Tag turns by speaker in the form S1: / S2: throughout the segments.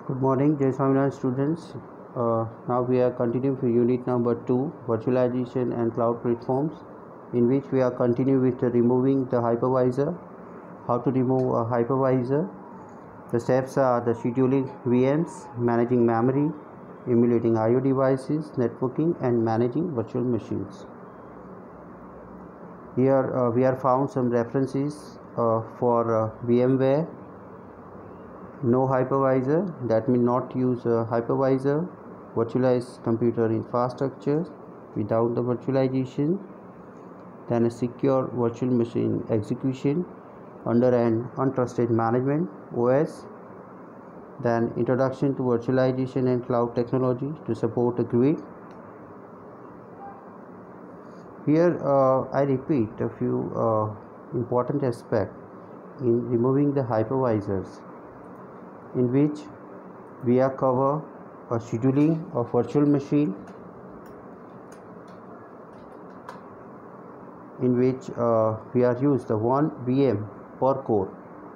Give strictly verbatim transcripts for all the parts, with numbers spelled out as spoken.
S1: Good morning, Jai Swaminarayan students. Uh, now we are continuing for unit number two, virtualization and cloud platforms, in which we are continuing with removing the hypervisor. How to remove a hypervisor? The steps are the scheduling V Ms, managing memory, emulating I O devices, networking, and managing virtual machines. Here uh, we are found some references uh, for uh, VMware. No hypervisor, that means not use a hypervisor. Virtualized computer infrastructure without the virtualization. Then a secure virtual machine execution under an untrusted management O S. Then introduction to virtualization and cloud technology to support a grid. Here uh, I repeat a few uh, important aspects in removing the hypervisors, in which we are cover a scheduling of virtual machine, in which uh, we are use the one V M per core.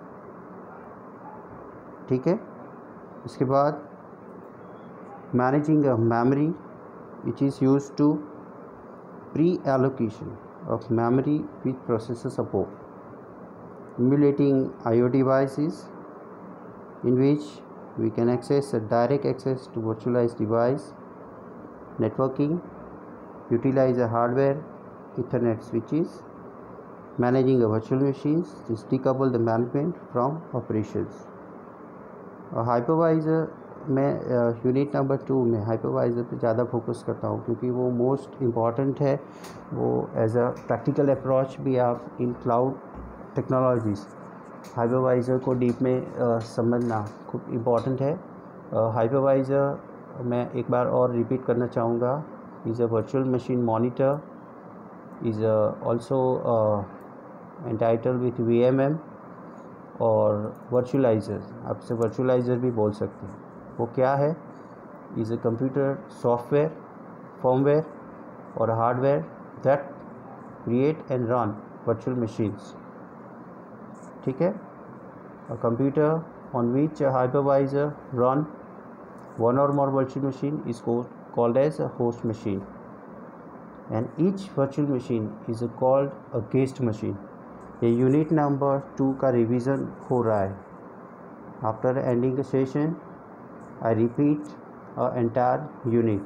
S1: ठीक है. इसके बाद managing a memory which is used to pre-allocation of memory with processor support, emulating I O devices, in which we can access a direct access to virtualized device, networking, utilize a hardware Ethernet switches, managing a virtual machines, just decouple the management from operations. और hypervisor मैं unit number two में hypervisor पे ज़्यादा focus करता हूँ, क्योंकि वो most important है. वो एज अ प्रैक्टिकल अप्रोच भी आप इन क्लाउड टेक्नोलॉजीज़ हाइपरवाइज़र को डीप में uh, समझना खूब इम्पॉर्टेंट है. हाइपरवाइज़र मैं एक बार और रिपीट करना चाहूँगा, is a virtual machine monitor, is also entitled with V M M और वर्चुअलाइज़र. आपसे वर्चुअलाइज़र भी बोल सकते हैं. वो क्या है? Is a computer software, firmware और hardware that create and run virtual machines. ठीक है. A computer on which a hypervisor run one or more virtual machine is called as a host machine, and each virtual machine is called a guest machine. ये unit number two का revision हो रहा है. After ending the session I repeat a entire unit.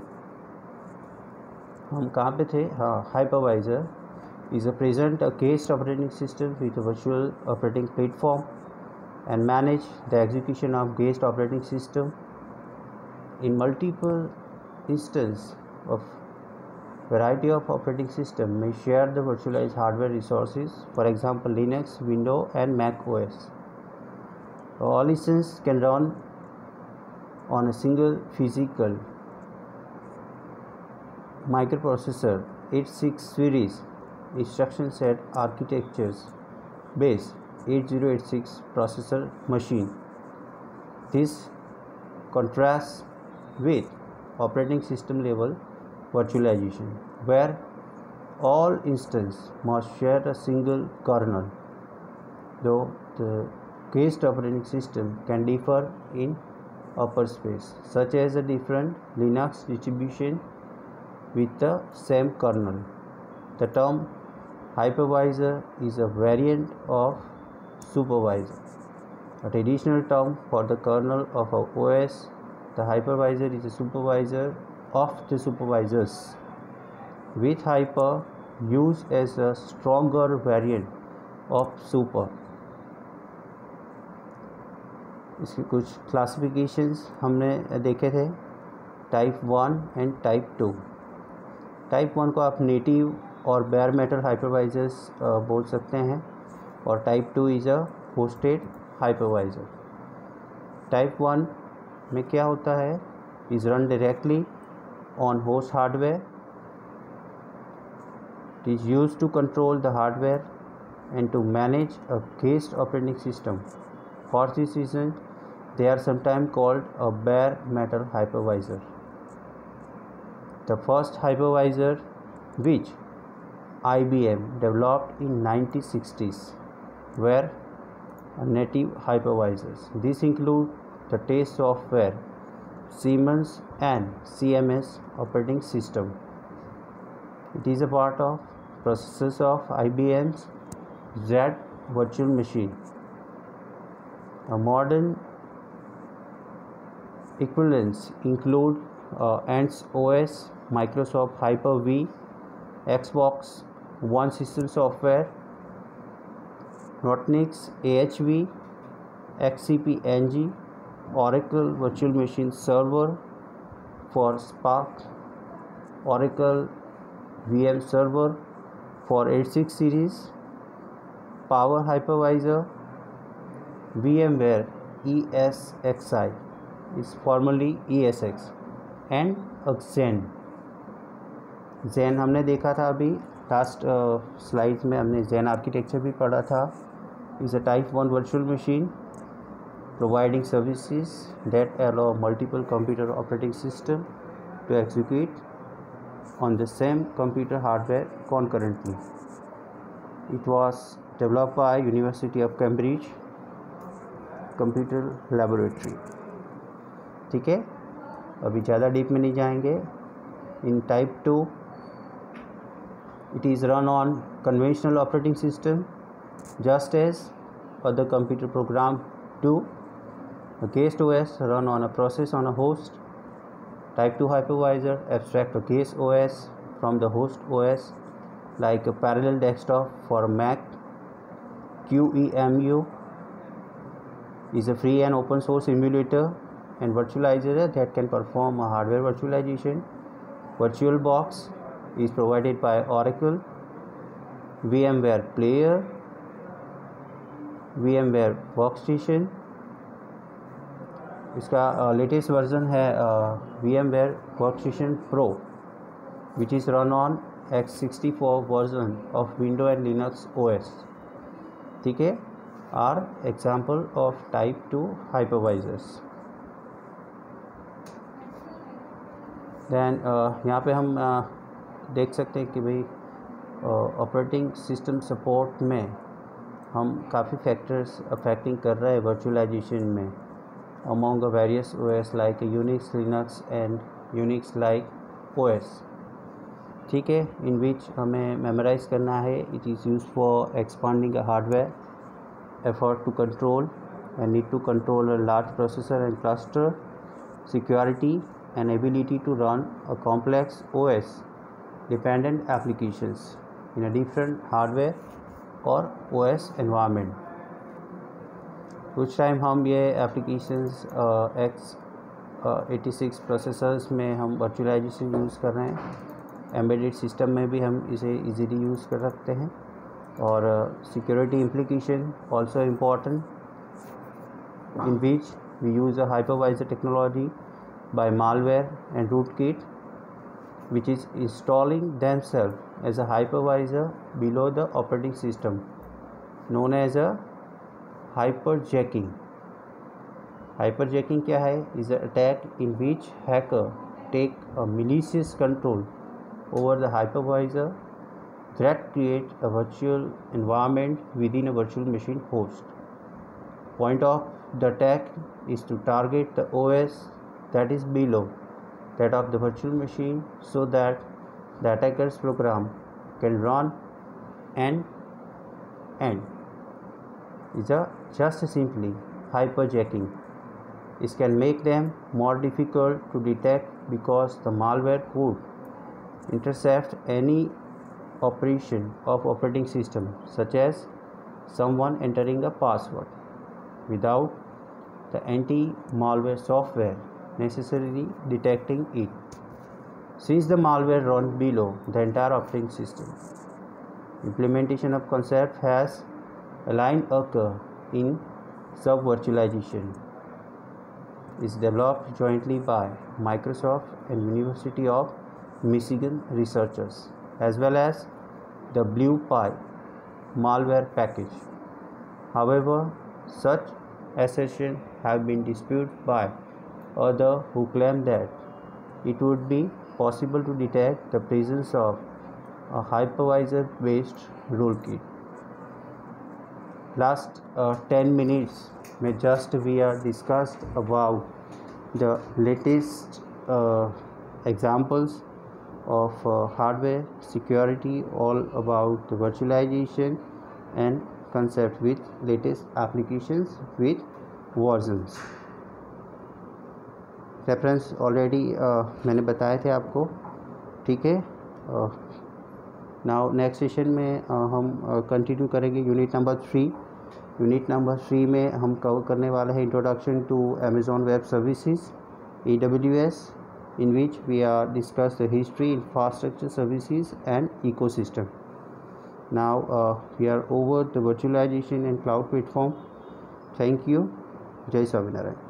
S1: हम कहाँ पे थे? हाँ, hypervisor is a present a guest operating system with a virtual operating platform and manage the execution of guest operating system in multiple instances of variety of operating system may share the virtualized hardware resources, for example Linux, Windows and Mac O S. All instances can run on a single physical microprocessor eighty-six series instruction set architectures based eighty eighty-six processor machine. This contrasts with operating system level virtualization, where all instances must share a single kernel, though the guest operating system can differ in upper space, such as a different Linux distribution with the same kernel. The term hypervisor is a variant of supervisor, a traditional term for the kernel of a O S. The hypervisor is a supervisor of the supervisors, with hyper used as a stronger variant of super. इसके कुछ classifications हमने देखे थे, type one and type two. Type one को आप native और bear metal hypervisors बोल सकते हैं, और type two is a hosted hypervisor. Type one में क्या होता है? Is run directly on host hardware. It is use to control the hardware and to manage a guest operating system. For this reason they are sometimes called a bare metal hypervisor. The first hypervisor which I B M developed in nineteen sixties were native hypervisors. These include the test software Siemens and C M S operating system. It is a part of processors of I B M's Z virtual machine. A modern equivalents include uh, ANTS O S, Microsoft Hyper-V, Xbox One system software, Nutanix A H V, X C P N G, Oracle Virtual Machine Server for Spark, Oracle V M Server for eighty-six series, Power Hypervisor, VMware E S X i is formerly E S X, and Xen. Xen हमने देखा था अभी last slides में, हमने Xen architecture भी पढ़ा था. Is a type one virtual machine providing services that allow multiple computer operating system to execute on the same computer hardware concurrently. It was developed by University of Cambridge Computer Laboratory. ठीक है, अभी ज़्यादा deep में नहीं जाएंगे. In type two, it is run on conventional operating system just as other computer program do. A guest O S run on a process on a host. Type two hypervisor abstract a guest O S from the host O S like a parallel desktop for a Mac. Q E M U is a free and open source emulator and virtualizer that can perform a hardware virtualization. VirtualBox is provided by Oracle. VMware Player, VMware Workstation. इसका latest version है VMware Workstation Pro, which is run on x sixty-four version of Windows and Linux O S. ठीक है, are example of type two hypervisors. Then uh, यहाँ पे हम uh, देख सकते हैं कि भाई ऑपरेटिंग सिस्टम सपोर्ट में हम काफ़ी फैक्टर्स अफेक्टिंग कर रहे हैं वर्चुअलाइजेशन में among the various O S like Unix, Linux and Unix like O S. ठीक है, in which हमें memorize करना है. It is used for expanding a hardware, effort to control and need to control a large processor and cluster, security and ability to run a complex O S dependent applications in a different hardware or O S environment. कुछ time हम ये applications X eighty six processors में हम virtualisation use कर रहे हैं. Embedded system में भी हम इसे इजीली यूज़ कर सकते हैं. और security implication also important, in which we use a hypervisor technology by malware and rootkit which is installing themselves as a hypervisor below the operating system, known as a hyperjacking. Hyperjacking क्या है? Is an attack in which hacker take a malicious control over the hypervisor that create a virtual environment within a virtual machine host. Point of the attack is to target the O S that is below that of the virtual machine so that the attacker's program can run end end. Is a just simply hyperjacking. This can make them more difficult to detect because the malware could intercept any operation of operating system, such as someone entering a password without the anti-malware software necessarily detecting it, since the malware runs below the entire operating system. Implementation of concept has aligned occur in sub-virtualization. Is developed jointly by Microsoft and University of Michigan researchers, as well as the BluePie malware package. However, such assertions have been disputed by others who claim that it would be possible to detect the presence of a hypervisor-based rootkit. last uh, ten minutes में just we are discussed about the latest uh, examples of uh, hardware security, all about the virtualization and concept with latest applications with versions. Reference already uh, मैंने बताए थे आपको, ठीक है. Now next session में uh, हम continue uh, करेंगे unit number three. Unit number three में हम कवर करने वाला है introduction to Amazon web services A W S, in which we are discuss the history, infrastructure services and ecosystem. Now uh, we are over the virtualization and cloud platform. Thank you. Jai Swaminarayan.